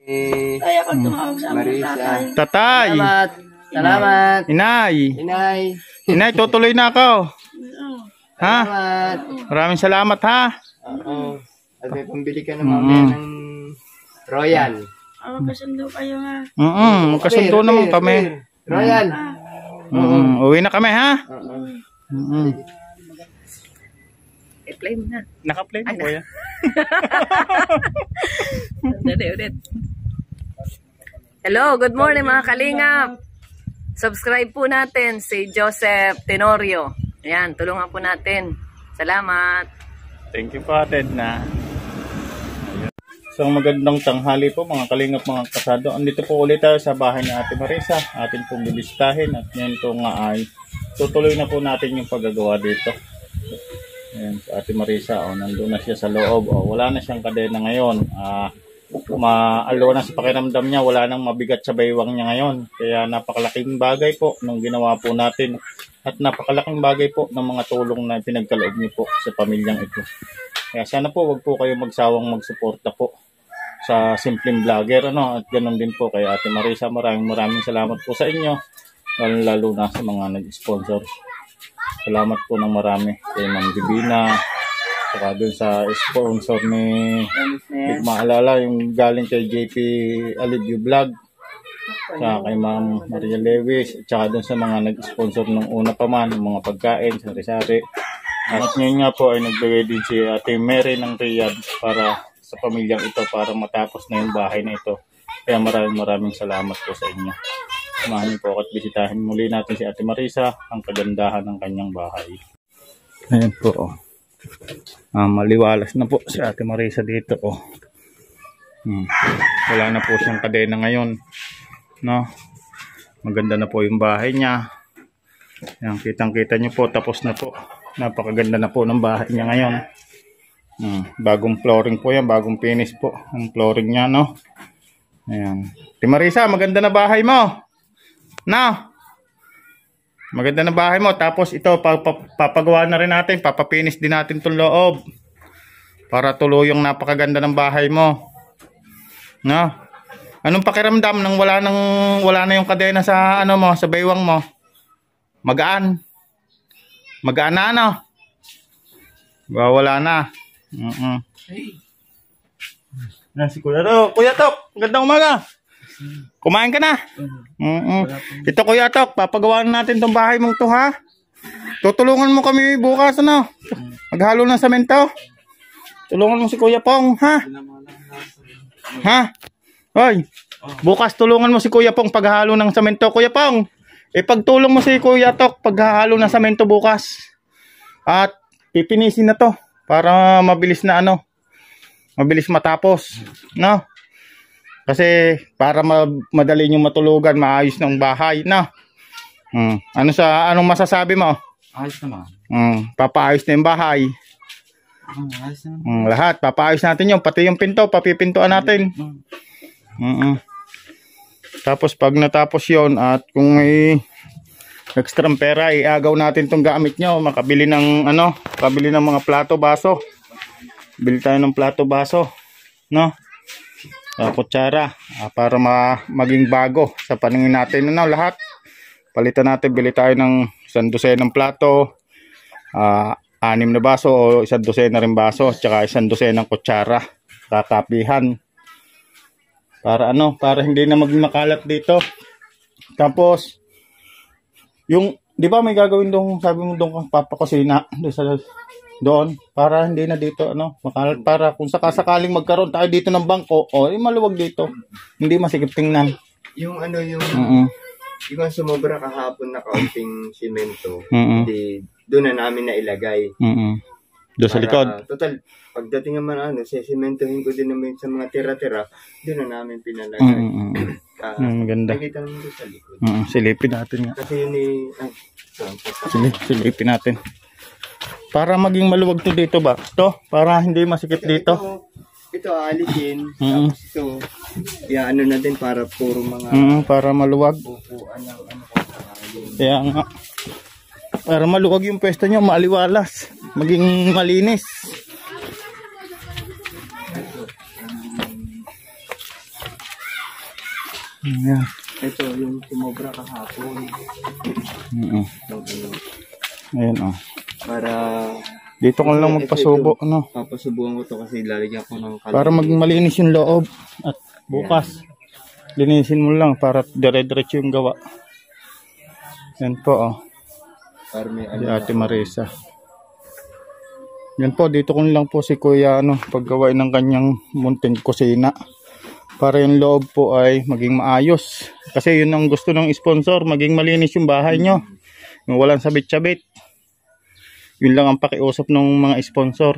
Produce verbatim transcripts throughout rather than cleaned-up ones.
Eh, Kaya ako tumawag sa mga Marisa. tatay. Tatay. Salamat. Salamat. Inay. Inay. Inay, tutuloy na ako. Oo. Ha? Salamat. Maraming salamat ha. Oo. At may pambili ka na mamaya ng Royal. Ah, magkasundo kayo nga. Mm, magkasundo Repair, naman repair, kami. repair. Royal. Mm, uwi na kami ha. Oo. Mm. I-play mo na. Naka-play mo kuya. Dali ulit. Hello, good morning mga kalingap. Subscribe po natin si Joseph Tenorio. Ayan, tulungan po natin. Salamat. Thank you po Ate na. So magandang tanghali po mga kalingap mga kasado. Andito po ulit tayo sa bahay ni Ate Marisa. Atin pong bibisitahin at ngayon po nga ay tutuloy na po natin yung paggagawa dito. Ayan, si Ate Marisa, oh, nandun na siya sa loob. Oh, wala na siyang kadena ngayon. Ah, maalo na sa pakiramdam niya, wala nang mabigat sa baywang niya ngayon. Kaya napakalaking bagay po nung ginawa po natin. At napakalaking bagay po ng mga tulong na pinagkaloob niyo po sa pamilyang ito. Kaya sana po wag po kayo magsawang magsuporta po sa simpleng vlogger. Ano? At ganoon din po kay Ate Marisa. Maraming maraming salamat po sa inyo. Lalo, lalo na sa mga nag-sponsor. Salamat po ng marami kay Ma'am Divina. Saka dun sa sponsor ni Big Maalala, yung galing kay J P Alivio Vlog. Saka kay Ma'am Maria Lewis. At saka dun sa mga nag-sponsor nung una pa man, ng mga pagkain, sari-sari. At ngayon nga po ay nagbigay din si Ate Mary ng Riyadh para sa pamilyang ito para matapos na yung bahay na ito. Kaya maraming maraming salamat po sa inyo. Samahan niyo po at bisitahin muli natin si Ate Marisa, ang kagandahan ng kanyang bahay. Ayan po. Oh. Ah, maliwalas na po si Ate Marisa dito. Oh. Hmm. Wala na po siyang kadena ngayon. No? Maganda na po yung bahay niya. Ayan, kitang-kita niyo po, tapos na po. Napakaganda na po ng bahay niya ngayon. Hmm. Bagong flooring po yan, bagong finish po ang flooring niya, no? Ayan. Ate Marisa, maganda na bahay mo. No? Maganda na bahay mo. Tapos ito, papagawa na rin natin. Papapinis din natin itong loob. Para tuluyong napakaganda ng bahay mo. No? Anong pakiramdam nang wala, nang, wala na yung kadena sa, ano mo, sa baywang mo? Magaan. Magaan na, ano? Wala na. Uh-uh. Na si Kuya Tok. Kuya Tok, magandang umaga. Kumain ka na? Uh-uh. Ito Kuya Tok, papagawa natin tong bahay mong to ha. Tutulungan mo kami bukas ano? Maghalo ng semento. Tulungan mo si Kuya Pong ha? Ha? Hoy. Bukas tulungan mo si Kuya Pong paghalo ng semento. Kuya Pong, ipagtulong mo si Kuya Tok paghalo ng semento bukas. At pipinisin na to para mabilis na ano. Mabilis matapos, no? Kasi para ma madali nyo matulugan, maayos ng bahay, no? Hmm. Ano sa anong masasabi mo? Ayos naman. Hmm. Papaayos na yung bahay. Ayos naman. Hmm. Lahat, papaayos natin yung pati yung pinto, papipintuan natin. Hmm. Tapos pag natapos yon at kung may extra pera, iagaw natin tong gamit nyo, makabili ng ano, makabili ng mga plato, baso. Bili tayo ng plato, baso, no? Uh, kutsara, uh, para ma maging bago sa paningin natin, ano, lahat. Palitan natin, bili tayo ng isang dosenang plato, uh, anim na baso o isang dosena rin baso, tsaka isang dosenang kutsara, tatapihan. Para ano, para hindi na maging makalat dito. Tapos, yung, di ba may gagawin doon, sabi mo doon kang papakusina, doon sa doon para hindi na dito ano makalat, para kung sakasakaling magkaroon tayo dito ng bangko o eh, maluwag dito, hindi masikip tingnan Yung ano yung uh -uh. yung sumobra kahapon na kaunting simento, uh -uh. hindi doon na namin na ilagay. Uh -uh. Doon sa likod. Total, pagdating naman ano, sesimentohin ko din naman sa mga tira-tira, doon na namin pinalagay. Uh -uh. uh, uh, maganda. Nakita naman doon sa likod. Uh -uh. Silipin natin nga. Kasi yun eh, ay, Silip, silipin natin. Para maging maluwag to dito ba? To, para hindi masikip dito. Ito, ito alisin. Uh -uh. Tapos ito, ya, ano natin para puro mga uh -uh. para maluwag. Bukuan ng ano. Kaya nga. Para maluwag yung pwesto nyo, maaliwalas. Maging malinis. Ayan. Ito, yung sumobra kahapon. Mm-mm. Ayan o. Oh. Para... Dito ko lang magpasubo, ano? Papasubukan ko to kasi lalagyan ko ng kalay. Para magmalinis yung loob. At bukas, yeah. Linisin mo lang para dire-diretso yung gawa. Yan po, oh. Para may Si Ate Marisa. Yan po, dito ko lang po si Kuya, ano, paggawain ng kanyang munting kusina. Para yung loob po ay maging maayos. Kasi yun ang gusto ng sponsor, maging malinis yung bahay nyo. Yung walang sabit-sabit. Yun lang ang pakiusap ng mga sponsor.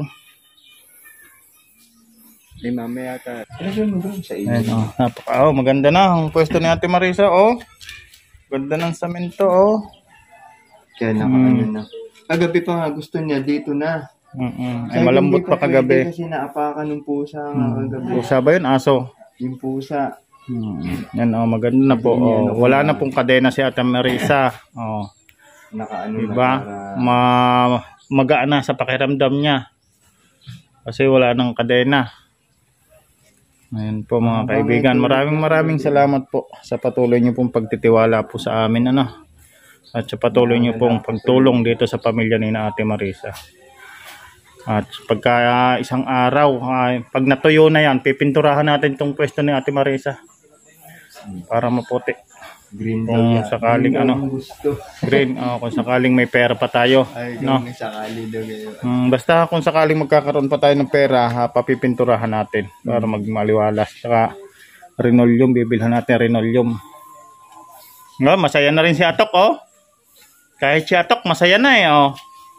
Eh, mamaya ta. Ano doon sa inyo? Ayan, oh. Napaka, oh, maganda na ang pwesto ni Ate Marisa, oh. Ganda ng samento, oh. Kaya naka hmm. ano na. Kagabi pa nga gusto niya, dito na. Mm-mm. Ay, malambot pa kagabi. Kasi naapakan ng pusa nga hmm. kagabi. Pusa ba yun? Aso? Yung pusa. Hmm. Yan, oh, maganda na po. Oh. Wala na pong kadena si Ate Marisa. Oh. Nakaano diba? Na para... Ma magaan na sa pakiramdam niya. Kasi wala nang kadena. Ayan po mga kaibigan. Maraming maraming salamat po sa patuloy niyo pong pagtitiwala po sa amin, ano. At sa patuloy niyo pong pagtulong dito sa pamilya ni na Ate Marisa. At pagka uh, isang araw, uh, pag natuyo na yan, pipinturahan natin itong pwesto ni Ate Marisa. Para maputi. Green kung daw sakaling green ano green oh, kung sakaling may pera pa tayo. Ay, no sakali daw um, basta kung sakaling magkakaroon pa tayo ng pera, ha, papipinturahan natin para maging maliwalas. Saka linoleum, bibilhan natin linoleum. No, masaya na rin si Atok, oh. Kahit si Atok masaya na eh, oh.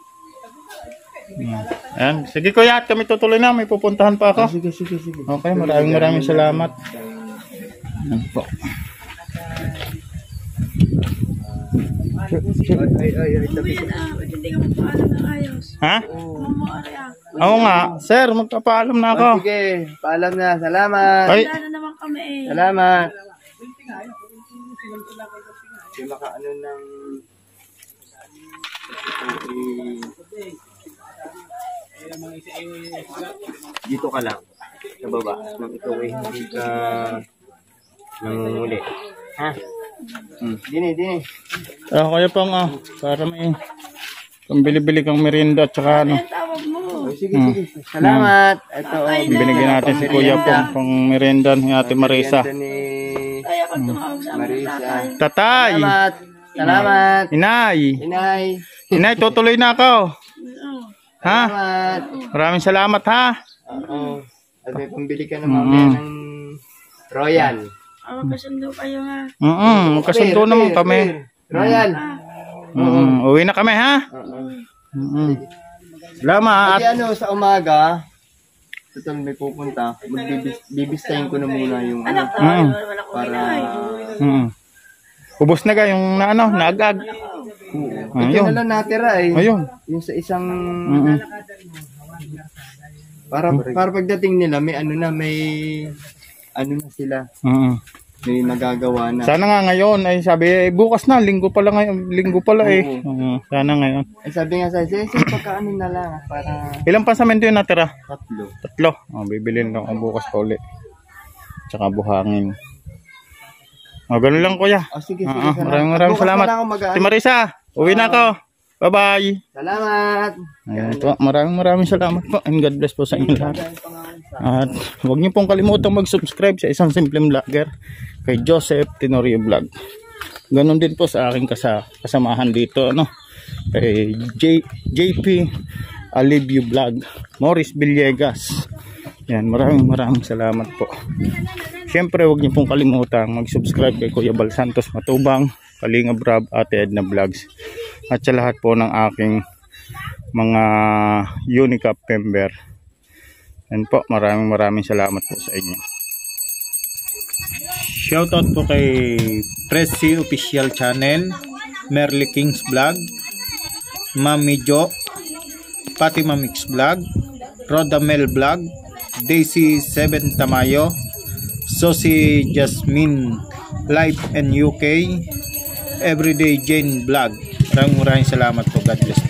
Ayan. Sige kuya, at kami tutuloy na, may pupuntahan pa ako. Ah, sige sige sige. Okay, maraming maraming salamat. Ayan po. Ay, ay, ay, tabi. Ha? Oo nga. Sir, magpapaalam na ako. Oh, sige, paalam na. Salamat. Ay. Salamat. Hindi makaano ng... Dito ka lang. Sa baba. Nang ito ay hindi ka... nangunguli. Ha? Hmm. Dini, dini. Ah, kaya pang ah, para may pambili-bili kang merienda at saka ano. Oh, sige, sige. Salamat. Ito, oh, binigyan natin si Kuya pong pang merienda ni Ate Marisa. Ni Marisa. Tatay. Salamat. Salamat. Inay. Inay. Inay, tutuloy na ako. Ha? Salamat. Maraming salamat ha. Oo. At may pambili ka na mamaya ng Royal. Oh, magkasundo kayo nga. Oo, magkasundo naman kami. Royal. Mm, uwi na kami ha. Mm. Salamat. Kasi ano sa umaga, total may pupunta, magbibistahin ko na muna yung ano. Mm. Para mm. Ubos na ga yung na ano, naagag. Oo. Ito na lang natira eh. Ayun. Yung sa isang Mm. para para pagdating nila may ano na, may ano na sila. Mm. May magagawa na. Sana nga ngayon ay sabi eh, bukas na linggo pala ngayon, linggo pala eh. Uh, sana ngayon. Ay sabi nga sa sige, pagkaano na lang para ilang pasamento yung natira? tatlo. Tatlo. Oh, bibilin lang ako bukas pa uli. Tsaka buhangin. Oh, ganun lang kuya. Oh, sige, sige. Uh, uh, maraming maraming salamat. Ate Marisa, uwi na ako. Bye-bye. Salamat. Ayan po. Maraming maraming salamat po. And God bless po sa inyo lahat. At huwag niyo pong kalimutang mag-subscribe sa isang simpleng vlogger kay Joseph Tenorio Vlog. Ganon din po sa aking kasa kasamahan dito, ano, kay J JP Alivio Vlog, Morris Villegas. Yan, maraming maraming salamat po. Siyempre huwag niyo pong kalimutang mag-subscribe kay Kuya Bal Santos Matubang, Kalingap Rab, Ate Edna Vlogs, at sa lahat po ng aking mga Unicap member. Yan po, maraming maraming salamat po sa inyo. Shoutout po kay Pressy Official Channel, Merly Kings Vlog, Mami Jo, Fatima Mix Vlog, Rodamel Vlog, Daisy seven Tamayo, Sosi Jasmine Life and U K, Everyday Jane Vlog. Maraming maraming salamat po. God bless.